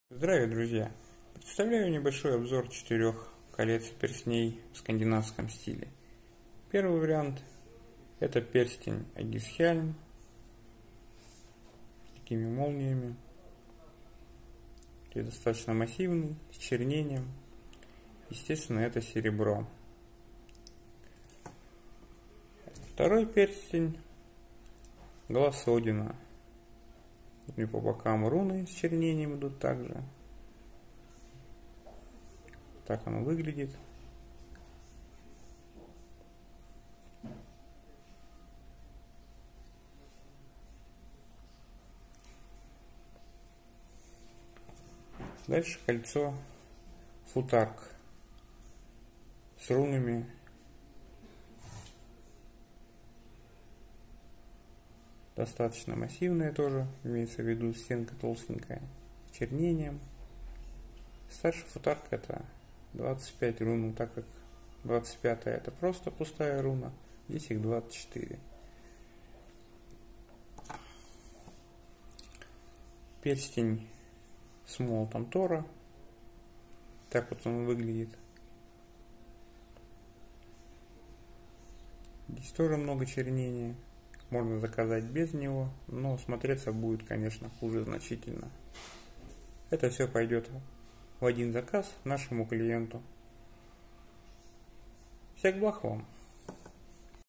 Здравия, друзья! Представляю небольшой обзор 4 колец перстней в скандинавском стиле. Первый вариант — это перстень Агисхельм с такими молниями. И достаточно массивный, с чернением. Естественно, это серебро. Второй перстень — глаз Одина. И по бокам руны с чернением идут также. Так оно выглядит. Дальше кольцо Футарк с рунами. Достаточно массивная тоже, имеется в виду стенка толстенькая, с чернением. Старший Футарк — это 25 рун, так как 25 это просто пустая руна, здесь их 24. Перстень с молотом Тора. Так вот он выглядит. Здесь тоже много чернения. Можно заказать без него, но смотреться будет, конечно, хуже значительно. Это все пойдет в один заказ нашему клиенту. Всех благ вам!